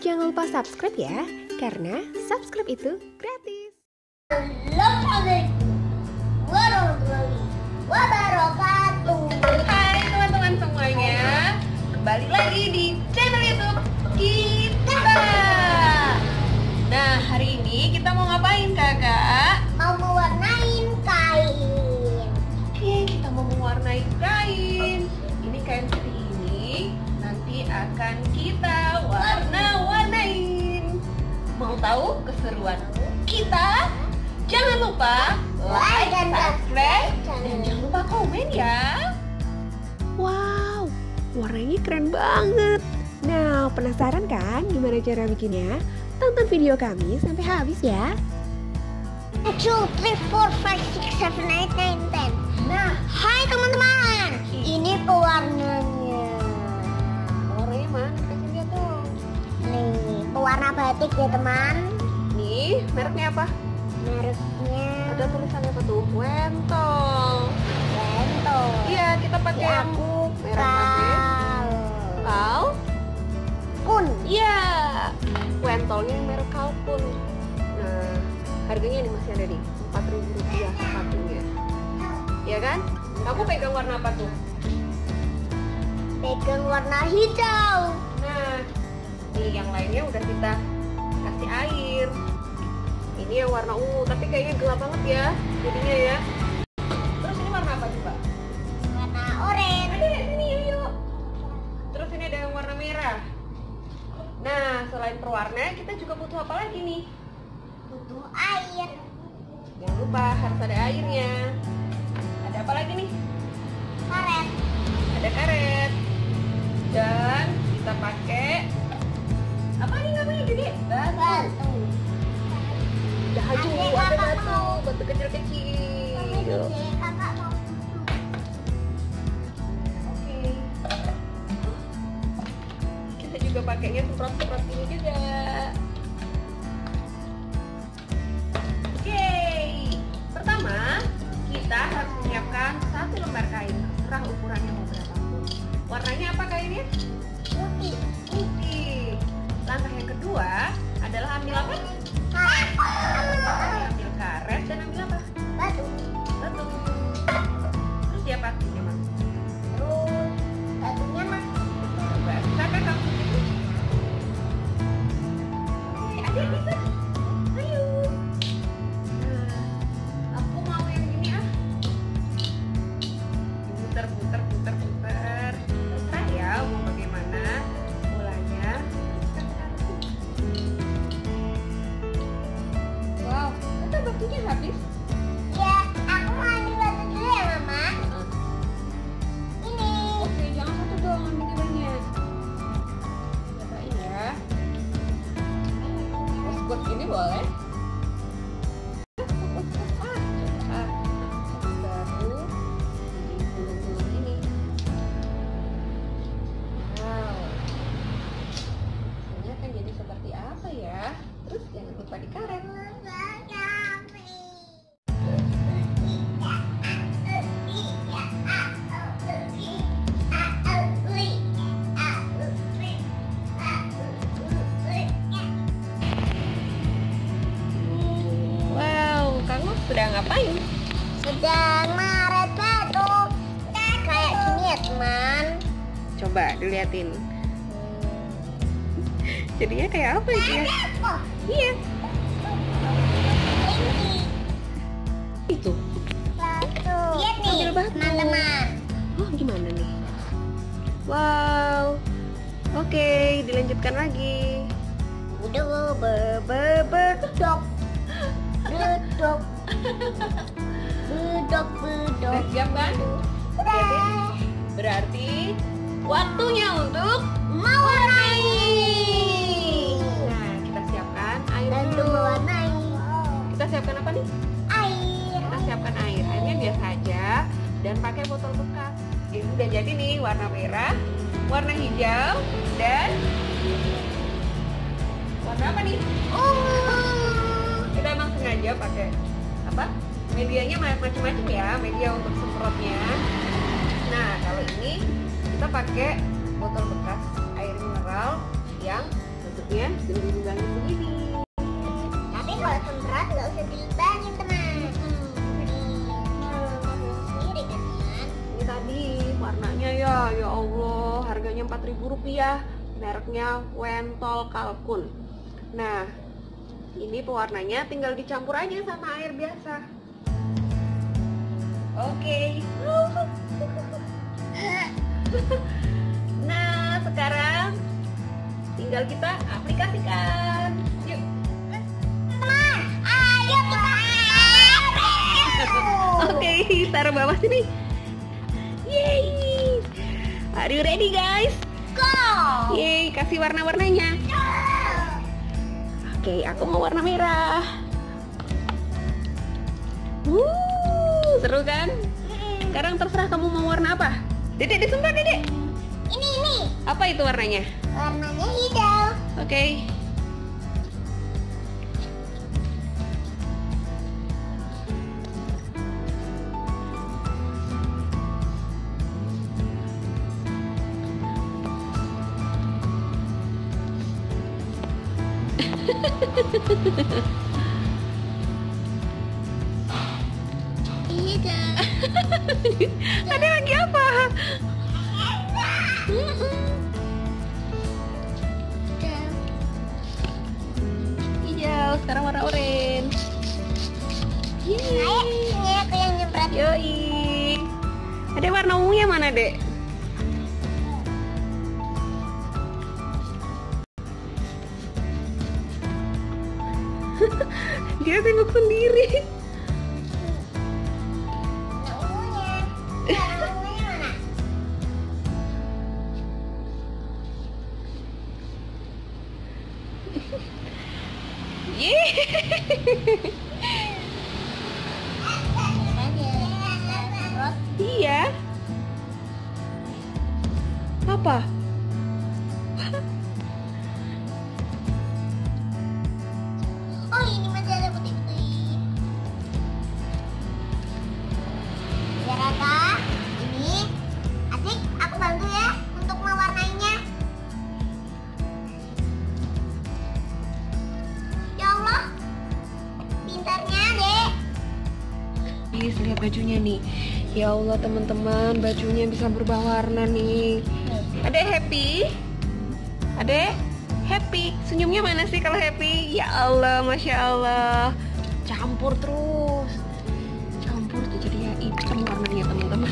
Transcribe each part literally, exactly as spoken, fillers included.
jangan lupa subscribe ya, karena subscribe itu gratis. Assalamualaikum warahmatullahi wabarakatuh. Hai teman-teman semuanya, kembali lagi di channel YouTube kita. Nah, hari ini kita mau ngapain kakak? Mau mewarnain kain. Oke, kita mau mewarnai kain. Ini kain putih ini nanti akan kita warna-warnain. Mau tahu keseruan kita? Jangan lupa like, subscribe, dan jangan lupa komen ya. Wow, warnanya keren banget. Nah, penasaran kan gimana cara bikinnya? Tonton video kami sampai habis ya. two, three, four, five, six, seven, eight, nine, ten. Nah, hai teman-teman. Ini pewarnanya. Warnanya mana? Kasih lihat dong. Nih, pewarna batik ya teman. Nih, mereknya apa? Mereknya Ada tulisannya apa tuh? Wentol. Bento. Iya, kita pakai Ya, yang aku merah habis. Kal? Kun. Iya. Wentolnya yang merek Kalkun. Nah, harganya ini masih ada di empat ribu rupiah satunya. Iya kan? Kamu pegang warna apa tuh? Pegang warna hijau. Nah, nih yang lainnya udah kita kasih air. Ini yang warna ungu, tapi kayaknya gelap banget ya jadinya ya. Terus ini warna apa coba? Warna oranye. Ada sini yuk, yuk. Terus ini ada yang warna merah. Nah, selain perwarna, kita juga butuh apa lagi nih? Butuh air. Jangan lupa harus ada airnya. Ada apa lagi nih? Karet. Ada karet. Dan kita pakai apa nih namanya Dede? Batu. Baju, Adek, ada kakak batu, mau. batu kecil-kecil. Oke, kakak mau. Oke. Kita juga pakainya semprot-semprot ini juga. Oke. Pertama, kita harus menyiapkan satu lembar kain, terserah ukurannya mau berapapun. Warnanya apa kainnya? Putih. Putih. Langkah yang kedua adalah ambil apa? Karet. Ambil karet dan ambil apa? Batu. Batu. Terus dia pastinya mas. Terus batunya mas. Coba, bisa kan kamu itu? Oke, adik bisa. Ayo. Nah, aku mau yang ini ah. Putar, putar, putar, putar. Terserah ya mau bagaimana bolanya. Wow, kita batunya habis. Ya, aku mau ambil batu dulu ya mama. Ini. Oke, jangan satu dong, ambil banyak. Cobain ya. Kuas-kuas gini boleh. Kuas-kuas ah, coba ah. Baru di gulung-gulung ini. Wow. Hasilnya akan jadi seperti apa ya? Terus jangan lupa dikaret. Wow, kamu sudah ngapain? Sedang ngaret batu. Kayak gini ya teman. Coba diliatin. Jadinya kayak apa itu ya? Oh, Iya, ini itu. batu. Lihat nih Ambil batu. teman-teman. Oh, gimana nih? Wow. Oke, dilanjutkan lagi. Udah ber ber berdok. Bedok. Bedok bedok. Udah siap kan? Udah. Berarti waktunya untuk Mewarnai. Nah, kita siapkan air Dan dulu. mewarnai. Kita siapkan apa nih? Air. Kita siapkan air. Airnya biasa aja dan pakai botol bekas. Ini udah jadi nih warna merah, warna hijau, dan warna apa nih? Oh. Kita emang sengaja pakai apa? Medianya macam-macam ya, media untuk semprotnya. Nah, kalau ini kita pakai botol bekas air mineral yang maksudnya sudah dilubangin begini. Tapi kalau semprot nggak usah dilubangin teman. Sendiri kan teman. Ini tadi warnanya ya, ya Allah, harganya empat ribu rupiah, mereknya Wentol Kalkun. Nah, ini pewarnanya tinggal dicampur aja sama air biasa. Oke. Nah, sekarang tinggal kita aplikasikan. Yuk. Teman, ayo kita. Oke, taruh bawah sini. Yeay. Are you ready guys? Go. Yeay, kasih warna-warnanya. Oke, aku mau warna merah. Wuh, seru kan? Sekarang terserah kamu mau warna apa. Dedek, disumpah dedek. Ini ini. Apa itu warnanya? Warnanya hijau. Oke. Hijau. Ada lagi apa? Hijau, sekarang warna orange. Ayo, ini aku yang nyemprot. Yoi. Ada warna ungunya mana, Dek? Dia sibuk sendiri. Nah, ungunya. Nah, ungunya mana? Yeay. Iya. Apa? Oh, ini masih ada putih-putih. Ya kakak, ini adik aku bantu ya untuk mewarnainya. Ya Allah, pintarnya dek. Please lihat bajunya nih. Ya Allah teman-teman, bajunya bisa berubah warna nih. Adek happy? Adek happy? Senyumnya mana sih kalau happy? Ya Allah, Masya Allah. Campur terus. Campur tuh jadi ya hitam warnanya teman-teman.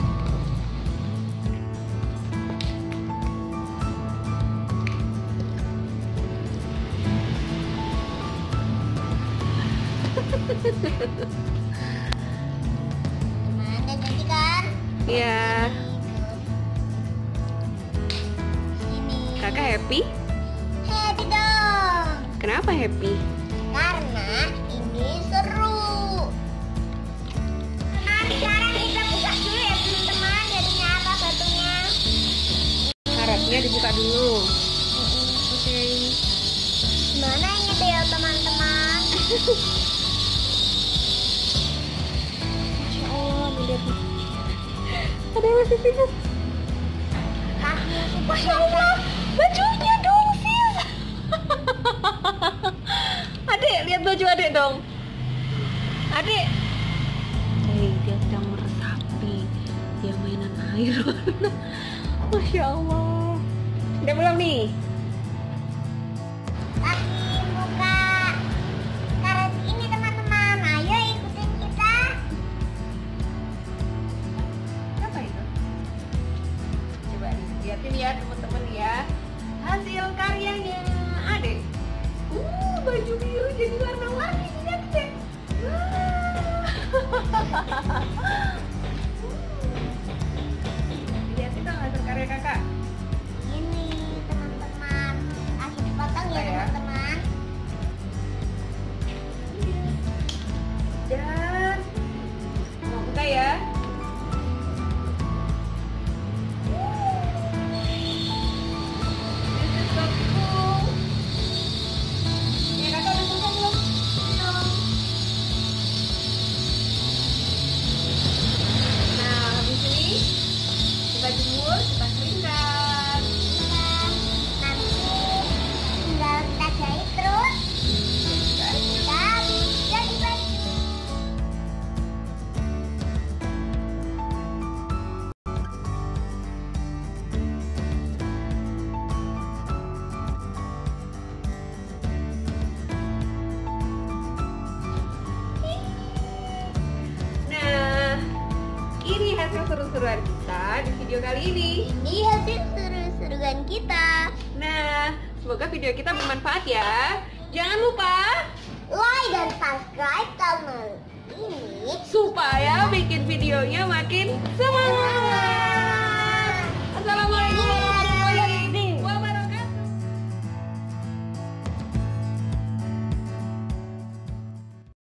Mana ganti kan? Ya, Sini. kakak happy? Happy dong. Kenapa happy? Karena ini seru. Nah, sekarang kita buka dulu ya teman-teman. Jadinya apa batunya? Karetnya dibuka dulu. Oke. Mana ini tuh ya teman-teman? Masya Allah, lihat nih. Ada yang masih sibuk. Kakinya sih Masya Allah, bajunya dong sis. Adek, lihat baju adek dong. Adek. Hei, dia sedang meresapi. Dia mainan air. Masya Allah. Udah belum nih? Kaki buka karet ini teman-teman. Ayo ikutin kita. Apa itu? Coba lihatin ya teman-teman ya. Hasil karyanya Adek. Uh, baju biru jadi warna-warni. Lihat deh. Lihatin dong hasil karya kakak. Ini teman-teman. Kaki dipotong ya Apa ya? teman-teman. Dan mau buka ya. This is so cool. Ya kakak udah selesai belum? hasil seru-seruan kita di video kali ini. Ini hasil seru-seruan kita. Nah, semoga video kita bermanfaat ya. Jangan lupa Like dan subscribe channel ini supaya bikin videonya makin seru.